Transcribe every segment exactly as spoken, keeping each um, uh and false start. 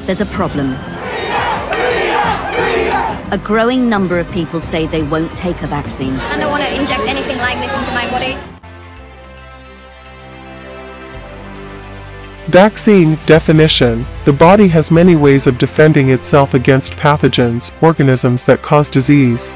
there's a problem. A growing number of people say they won't take a vaccine. I don't want to inject anything like this into my body. Vaccine definition. The body has many ways of defending itself against pathogens, organisms that cause disease.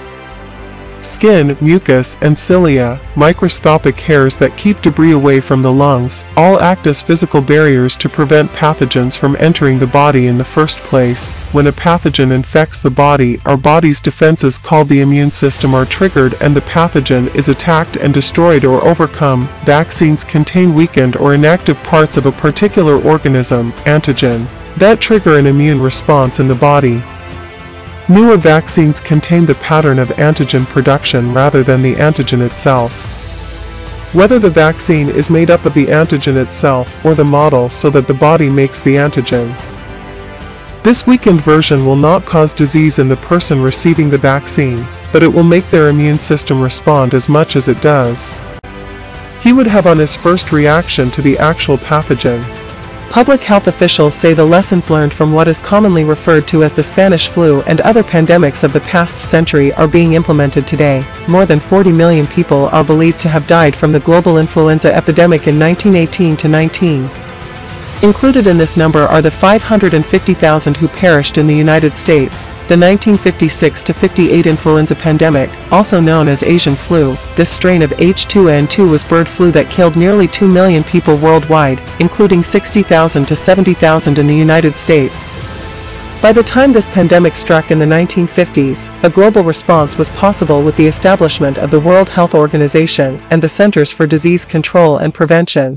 Skin, mucus, and cilia, microscopic hairs that keep debris away from the lungs, all act as physical barriers to prevent pathogens from entering the body in the first place. When a pathogen infects the body, our body's defenses called the immune system are triggered and the pathogen is attacked and destroyed or overcome. Vaccines contain weakened or inactive parts of a particular organism, antigen, that trigger an immune response in the body. Newer vaccines contain the pattern of antigen production rather than the antigen itself. Whether the vaccine is made up of the antigen itself or the model so that the body makes the antigen. This weakened version will not cause disease in the person receiving the vaccine, but it will make their immune system respond as much as it does. He would have on his first reaction to the actual pathogen. Public health officials say the lessons learned from what is commonly referred to as the Spanish flu and other pandemics of the past century are being implemented today. More than forty million people are believed to have died from the global influenza epidemic in nineteen eighteen to nineteen. Included in this number are the five hundred fifty thousand who perished in the United States. The nineteen fifty-six to fifty-eight influenza pandemic, also known as Asian flu, this strain of H two N two was bird flu that killed nearly two million people worldwide, including sixty thousand to seventy thousand in the United States. By the time this pandemic struck in the nineteen fifties, a global response was possible with the establishment of the World Health Organization and the Centers for Disease Control and Prevention.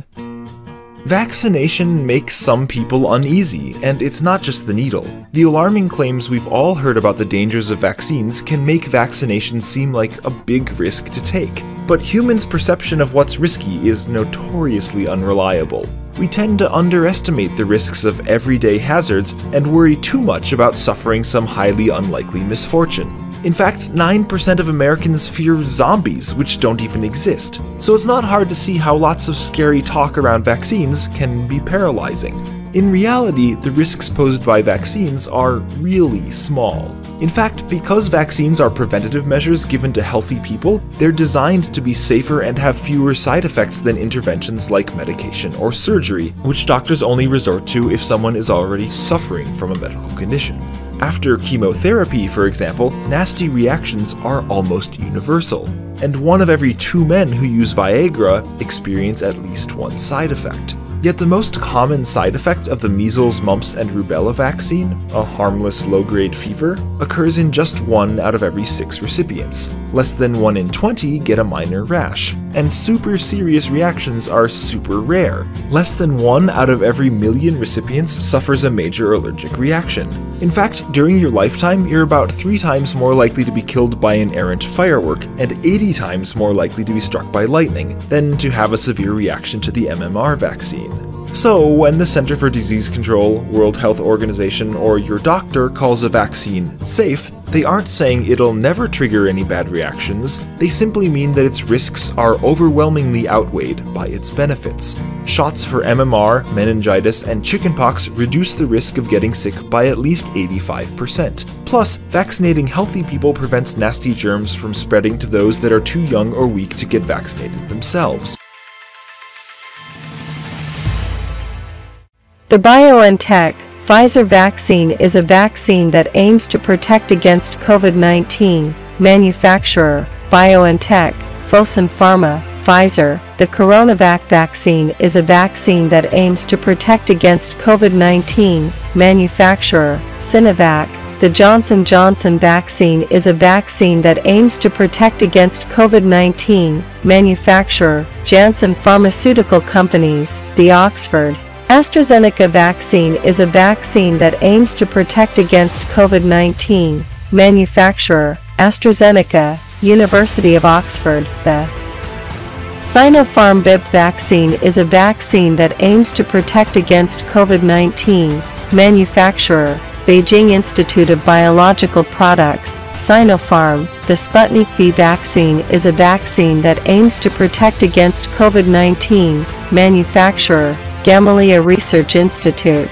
Vaccination makes some people uneasy, and it's not just the needle. The alarming claims we've all heard about the dangers of vaccines can make vaccination seem like a big risk to take. But humans' perception of what's risky is notoriously unreliable. We tend to underestimate the risks of everyday hazards and worry too much about suffering some highly unlikely misfortune. In fact, nine percent of Americans fear zombies, which don't even exist. So it's not hard to see how lots of scary talk around vaccines can be paralyzing. In reality, the risks posed by vaccines are really small. In fact, because vaccines are preventative measures given to healthy people, they're designed to be safer and have fewer side effects than interventions like medication or surgery, which doctors only resort to if someone is already suffering from a medical condition. After chemotherapy, for example, nasty reactions are almost universal, and one of every two men who use Viagra experience at least one side effect. Yet the most common side effect of the measles, mumps, and rubella vaccine, a harmless low-grade fever, occurs in just one out of every six recipients. Less than one in twenty get a minor rash, and super serious reactions are super rare. Less than one out of every million recipients suffers a major allergic reaction. In fact, during your lifetime, you're about three times more likely to be killed by an errant firework, and eighty times more likely to be struck by lightning, than to have a severe reaction to the M M R vaccine. So, when the Center for Disease Control, World Health Organization, or your doctor calls a vaccine safe, they aren't saying it'll never trigger any bad reactions, they simply mean that its risks are overwhelmingly outweighed by its benefits. Shots for M M R, meningitis, and chickenpox reduce the risk of getting sick by at least eighty-five percent. Plus, vaccinating healthy people prevents nasty germs from spreading to those that are too young or weak to get vaccinated themselves. The BioNTech Pfizer vaccine is a vaccine that aims to protect against COVID nineteen. Manufacturer, BioNTech, Fosun Pharma, Pfizer. The CoronaVac vaccine is a vaccine that aims to protect against COVID nineteen. Manufacturer, Sinovac. The Johnson and Johnson vaccine is a vaccine that aims to protect against COVID nineteen. Manufacturer, Janssen Pharmaceutical Companies. The Oxford AstraZeneca vaccine is a vaccine that aims to protect against COVID nineteen. Manufacturer, AstraZeneca, University of Oxford. The Sinopharm B I B vaccine is a vaccine that aims to protect against COVID nineteen. Manufacturer, Beijing Institute of Biological Products, Sinopharm. The Sputnik V vaccine is a vaccine that aims to protect against COVID nineteen. Manufacturer, Gamaleya Research Institute.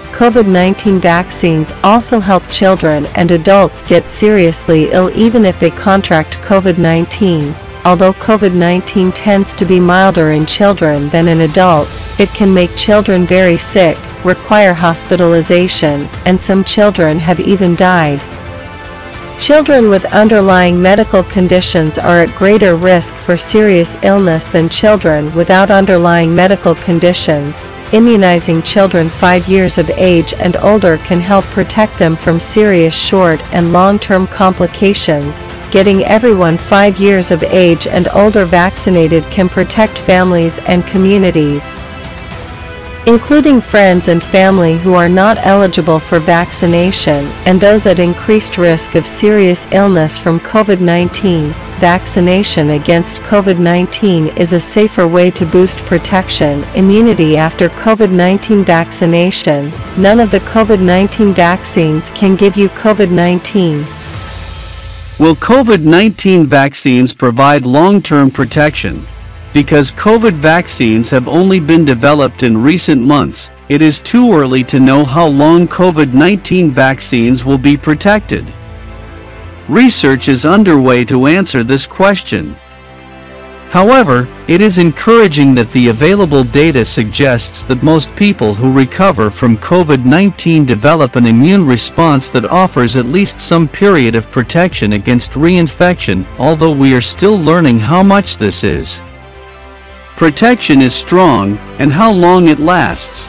COVID nineteen vaccines also help children and adults get seriously ill even if they contract COVID nineteen. Although COVID nineteen tends to be milder in children than in adults, it can make children very sick, require hospitalization, and some children have even died. Children with underlying medical conditions are at greater risk for serious illness than children without underlying medical conditions. Immunizing children five years of age and older can help protect them from serious short and long-term complications. Getting everyone five years of age and older vaccinated can protect families and communities, including friends and family who are not eligible for vaccination, and those at increased risk of serious illness from COVID nineteen. Vaccination against COVID nineteen is a safer way to boost protection, immunity after COVID nineteen vaccination. None of the COVID nineteen vaccines can give you COVID nineteen. Will COVID nineteen vaccines provide long-term protection? Because COVID vaccines have only been developed in recent months, it is too early to know how long COVID nineteen vaccines will be protected. Research is underway to answer this question. However, it is encouraging that the available data suggests that most people who recover from COVID nineteen develop an immune response that offers at least some period of protection against reinfection, although we are still learning how much this is. Protection is strong, and how long it lasts.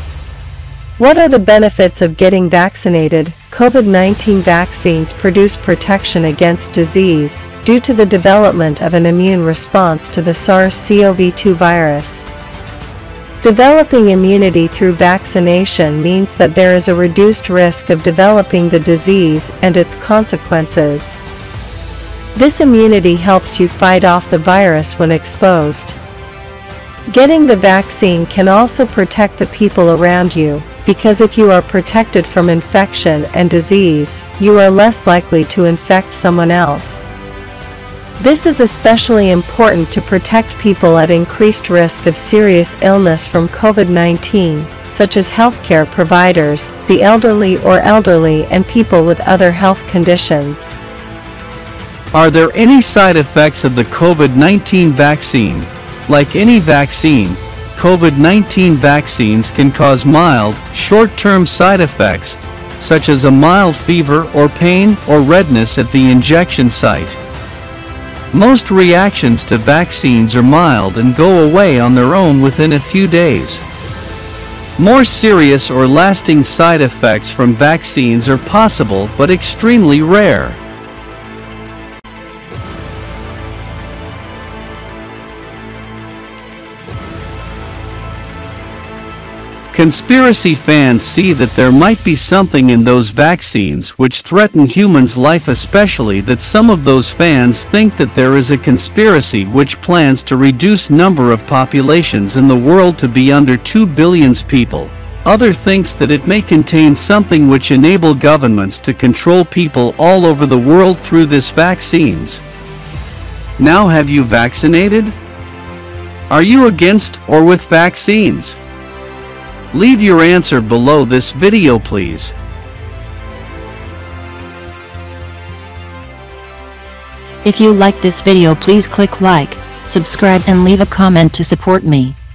What are the benefits of getting vaccinated? COVID nineteen vaccines produce protection against disease due to the development of an immune response to the SARS CoV two virus. Developing immunity through vaccination means that there is a reduced risk of developing the disease and its consequences. This immunity helps you fight off the virus when exposed. Getting the vaccine can also protect the people around you, because if you are protected from infection and disease, you are less likely to infect someone else. This is especially important to protect people at increased risk of serious illness from COVID nineteen, such as healthcare providers, the elderly or elderly and people with other health conditions. Are there any side effects of the COVID nineteen vaccine? Like any vaccine, COVID nineteen vaccines can cause mild, short-term side effects, such as a mild fever or pain or redness at the injection site. Most reactions to vaccines are mild and go away on their own within a few days. More serious or lasting side effects from vaccines are possible but extremely rare. Conspiracy fans see that there might be something in those vaccines which threaten humans' life, especially that some of those fans think that there is a conspiracy which plans to reduce number of populations in the world to be under two billion people. Other thinks that it may contain something which enable governments to control people all over the world through this vaccines. Now, have you vaccinated? Are you against or with vaccines? Leave your answer below this video, please. If you like this video, please click like, subscribe and leave a comment to support me.